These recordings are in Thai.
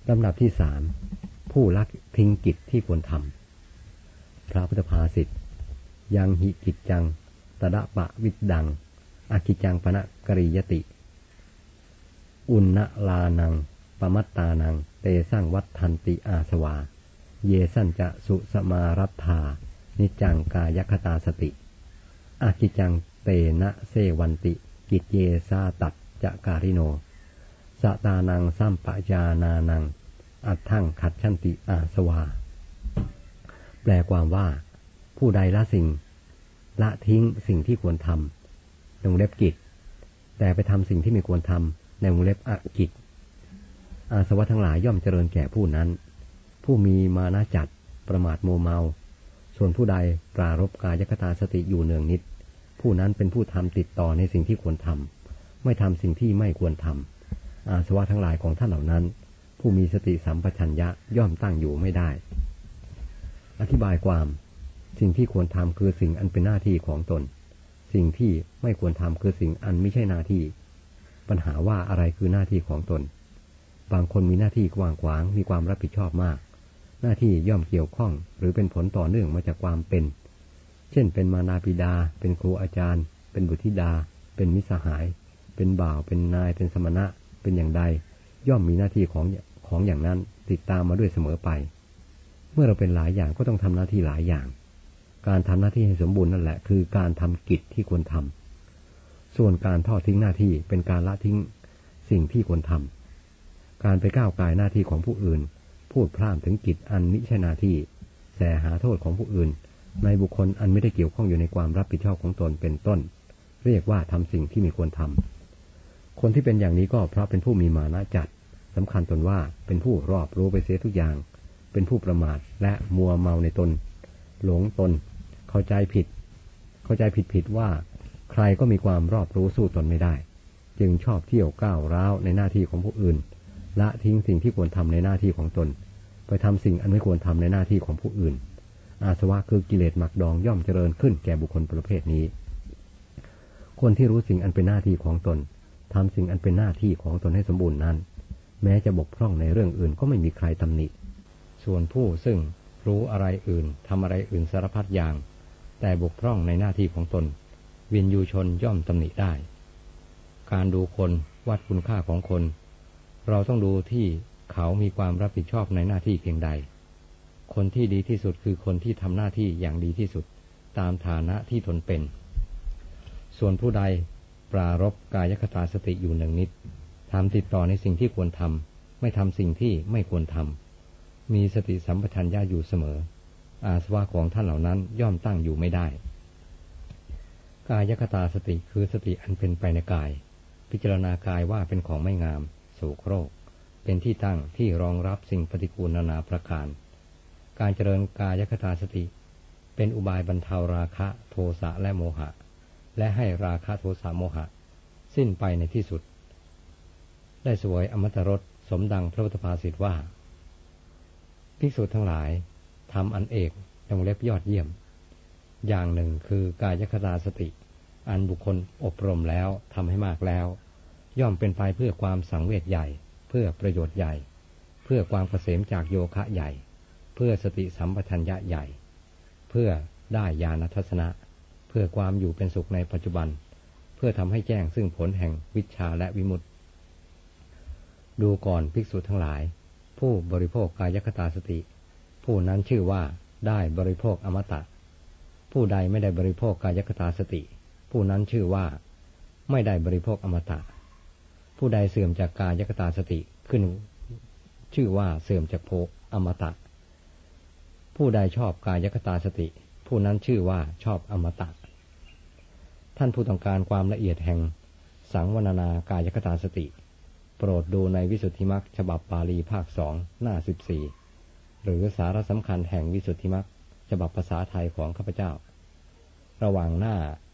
ลำดับที่สามผู้ละทิ้งกิจที่ควรทำพระพุทธภาษิตยังหิกิจจังตดะปะวิดดังอกิจจังปณะกริยติอุณณลานังปมัตตานังเตสั่งวัฏทันติอาสวาเยสัญจะสุสมารัตถานิจังกายคตาสติอากิจจังเตนะเสวันติกิจเยสาตัดจะการิโนสตานังสัมปจานานังอัตถังขัดชันติอาสวาแปลความว่าผู้ใดละทิ้งสิ่งที่ควรทำในวงเล็บกิจแต่ไปทำสิ่งที่ไม่ควรทำในวงเล็บอกิจอาสวะทั้งหลายย่อมเจริญแก่ผู้นั้นผู้มีมานะจัดประมาทโมเมาส่วนผู้ใดปรารภกายคตาสติอยู่เนืองนิดผู้นั้นเป็นผู้ทำติดต่อในสิ่งที่ควรทำไม่ทำสิ่งที่ไม่ควรทำอาสวะทั้งหลายของท่านเหล่านั้นผู้มีสติสัมปชัญญะย่อมตั้งอยู่ไม่ได้อธิบายความสิ่งที่ควรทำคือสิ่งอันเป็นหน้าที่ของตนสิ่งที่ไม่ควรทำคือสิ่งอันไม่ใช่หน้าที่ปัญหาว่าอะไรคือหน้าที่ของตนบางคนมีหน้าที่กว้างขวางมีความรับผิดชอบมากหน้าที่ย่อมเกี่ยวข้องหรือเป็นผลต่อเนื่องมาจากความเป็นเช่นเป็นมารดาบิดาเป็นครูอาจารย์เป็นบุตรธิดาเป็นมิตรสหายเป็นบ่าวเป็นนายเป็นสมณะเป็นอย่างใดย่อมมีหน้าที่ของอย่างนั้นติดตามมาด้วยเสมอไปเมื่อเราเป็นหลายอย่างก็ต้องทำหน้าที่หลายอย่างการทำหน้าที่ให้สมบูรณ์นั่นแหละคือการทำกิจที่ควรทำส่วนการทอดทิ้งหน้าที่เป็นการละทิ้งสิ่งที่ควรทำการไปก้าวไก่หน้าที่ของผู้อื่นพูดพร่ำถึงกิจอันมิใช่หน้าที่แสหาโทษของผู้อื่นในบุคคลอันไม่ได้เกี่ยวข้องอยู่ในความรับผิดชอบของตนเป็นต้นเรียกว่าทำสิ่งที่ไม่ควรทำคนที่เป็นอย่างนี้ก็เพราะเป็นผู้มีมานะจัดสำคัญตนว่าเป็นผู้รอบรู้ไปเสียทุกอย่างเป็นผู้ประมาทและมัวเมาในตนหลงตนเข้าใจผิดว่าใครก็มีความรอบรู้สู้ตนไม่ได้จึงชอบเที่ยวก้าวร้าวในหน้าที่ของผู้อื่นละทิ้งสิ่งที่ควรทำในหน้าที่ของตนไปทำสิ่งอันไม่ควรทำในหน้าที่ของผู้อื่นอาสวะคือกิเลสหมักดองย่อมเจริญขึ้นแก่บุคคลประเภทนี้คนที่รู้สิ่งอันเป็นหน้าที่ของตนทำสิ่งอันเป็นหน้าที่ของตนให้สมบูรณ์นั้นแม้จะบกพร่องในเรื่องอื่นก็ไม่มีใครตำหนิส่วนผู้ซึ่งรู้อะไรอื่นทำอะไรอื่นสารพัดอย่างแต่บกพร่องในหน้าที่ของตนวินยูชนย่อมตำหนิได้การดูคนวัดคุณค่าของคนเราต้องดูที่เขามีความรับผิดชอบในหน้าที่เพียงใดคนที่ดีที่สุดคือคนที่ทำหน้าที่อย่างดีที่สุดตามฐานะที่ตนเป็นส่วนผู้ใดปรารภกายคตาสติอยู่หนึ่งนิดทำติดต่อในสิ่งที่ควรทำไม่ทำสิ่งที่ไม่ควรทำมีสติสัมปชัญญะอยู่เสมออาสวะของท่านเหล่านั้นย่อมตั้งอยู่ไม่ได้กายคตาสติคือสติอันเป็นไปในกายพิจารณากายว่าเป็นของไม่งามโสโครกเป็นที่ตั้งที่รองรับสิ่งปฏิกูลนานาประการการเจริญกายคตาสติเป็นอุบายบรรเทาราคะโทสะและโมหะและให้ราคะโทสะโมหะสิ้นไปในที่สุดได้เสวยอมตะรสสมดังพระพุทธภาษิตว่าภิกษุทั้งหลายทำอันเอกในวงเล็บยอดเยี่ยมอย่างหนึ่งคือกายคตาสติอันบุคคลอบรมแล้วทำให้มากแล้วย่อมเป็นไปเพื่อความสังเวชใหญ่เพื่อประโยชน์ใหญ่เพื่อความเกษมจากโยคะใหญ่เพื่อสติสัมปชัญญะใหญ่เพื่อได้ญาณทัศนะเพื่อความอยู่เป็นสุขในปัจจุบันเพื่อทำให้แจ้งซึ่งผลแห่งวิชชาและวิมุตติดูก่อนภิกษุทั้งหลายผู้บริโภคกายคตาสติผู้นั้นชื่อว่าได้บริโภคอมตะผู้ใดไม่ได้บริโภคกายคตาสติผู้นั้นชื่อว่าไม่ได้บริโภคอมตะผู้ใดเสื่อมจากกายคตาสติขึ้นชื่อว่าเสื่อมจากโภอมตะผู้ใดชอบกายคตาสติผู้นั้นชื่อว่าชอบอมตะท่านผู้ต้องการความละเอียดแห่งสังวรณากายคตาสติโปรดดูในวิสุทธิมรรคฉบับปาลีภาค2หน้า14หรือสาระสำคัญแห่งวิสุทธิมรรคฉบับภาษาไทยของข้าพเจ้าระหว่างหน้า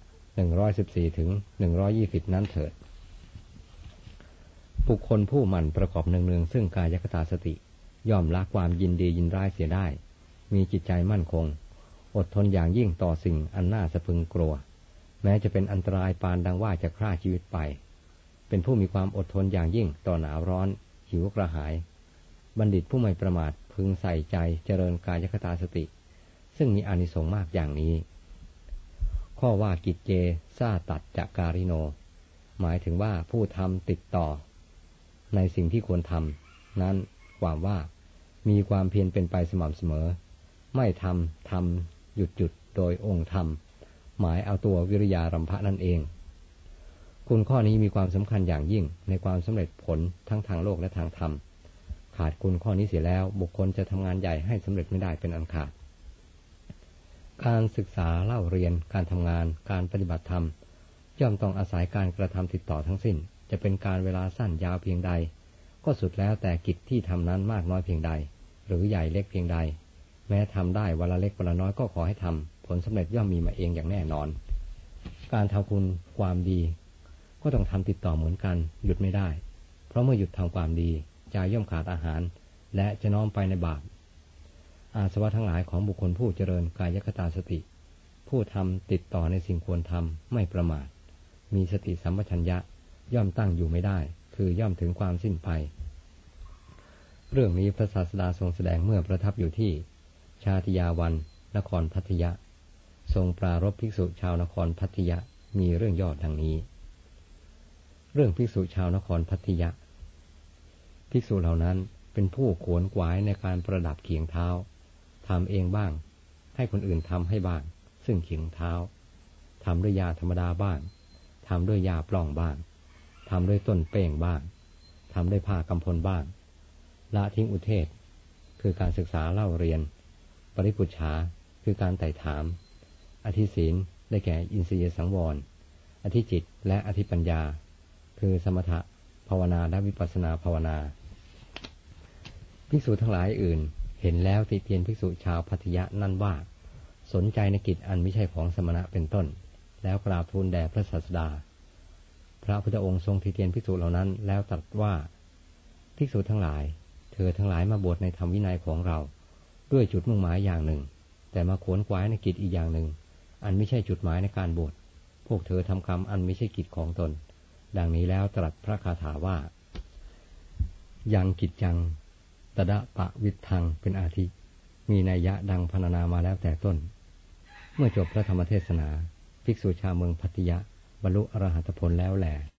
114ถึง120นั้นเถิดบุคคลผู้หมั่นประกอบเนืองๆซึ่งกายคตาสติย่อมละความยินดียินร้ายเสียได้มีจิตใจมั่นคงอดทนอย่างยิ่งต่อสิ่งอันน่าสะพรึงกลัวแม้จะเป็นอันตรายปานดังว่าจะฆ่าชีวิตไปเป็นผู้มีความอดทนอย่างยิ่งต่อหนาวร้อนหิวกระหายบัณฑิตผู้ไม่ประมาทพึงใส่ใจเจริญกายคตาสติซึ่งมีอานิสงส์มากอย่างนี้ข้อว่ากิจเจซาตัดจักการิโนหมายถึงว่าผู้ทำติดต่อในสิ่งที่ควรทำนั้นความว่ามีความเพียรเป็นไปสม่ำเสมอไม่ทำหยุดโดยองค์ธรรมหมายเอาตัววิริยารัมภะนั่นเองคุณข้อนี้มีความสำคัญอย่างยิ่งในความสำเร็จผลทั้งทางโลกและทางธรรมขาดคุณข้อนี้เสียแล้วบุคคลจะทำงานใหญ่ให้สำเร็จไม่ได้เป็นอันขาดการศึกษาเล่าเรียนการทำงานการปฏิบัติธรรมย่อมต้องอาศัยการกระทำติดต่อทั้งสิ้นจะเป็นการเวลาสั้นยาวเพียงใดก็สุดแล้วแต่กิจที่ทำนั้นมากน้อยเพียงใดหรือใหญ่เล็กเพียงใดแม้ทำได้วันละเล็กวันละน้อยก็ขอให้ทำผลสำเร็จย่อมมีมาเองอย่างแน่นอนการทำคุณความดีก็ต้องทำติดต่อเหมือนกันหยุดไม่ได้เพราะเมื่อหยุดทำความดีใจย่อมขาดอาหารและจะน้อมไปในบาปอาสวะทั้งหลายของบุคคลผู้เจริญกายคตาสติผู้ทำติดต่อในสิ่งควรทำไม่ประมาทมีสติสัมปชัญญะย่อมตั้งอยู่ไม่ได้คือย่อมถึงความสิ้นไปเรื่องนี้พระศาสดาทรงแสดงเมื่อประทับอยู่ที่ชาติยาวันนครพัทยาทรงปรารภภิกษุชาวนครพัทยามีเรื่องย่อดังนี้เรื่องภิกษุชาวนครพัทยาภิกษุเหล่านั้นเป็นผู้ขวนขวายในการประดับเขียงเท้าทำเองบ้างให้คนอื่นทำให้บ้างซึ่งเขียงเท้าทำด้วยยาธรรมดาบ้างทำด้วยยาปล้องบ้างทำด้วยต้นเป้งบ้างทำด้วยผ้ากำพลบ้างละทิ้งอุเทศคือการศึกษาเล่าเรียนปริปุจฉาคือการไต่ถามอธิศีลได้แก่อินทรียสังวรอธิจิตและอธิปัญญาคือสมถะภาวนาและวิปัสสนาภาวนาภิกษุทั้งหลายอื่นเห็นแล้วติเตียนภิกษุชาวพัทยานั่นว่าสนใจในกิจอันไม่ใช่ของสมณะเป็นต้นแล้วกราบทูลแด่พระศาสดาพระพุทธองค์ทรงติเตียนภิกษุเหล่านั้นแล้วตรัสว่าภิกษุทั้งหลายเธอทั้งหลายมาบวชในธรรมวินัยของเราด้วยจุดมุ่งหมายอย่างหนึ่งแต่มาขวนขวายในกิจอีกอย่างหนึ่งอันไม่ใช่จุดหมายในการบวชพวกเธอทำกรรมอันไม่ใช่กิจของตนดังนี้แล้วตรัสพระคาถาว่ายังกิจจังตดะปะวิทังเป็นอาทิมีนัยยะดังพรรณนามาแล้วแต่ต้นเมื่อจบพระธรรมเทศนาภิกษุชาวเมืองพัทยาบรรลุอรหัตผลแล้วแล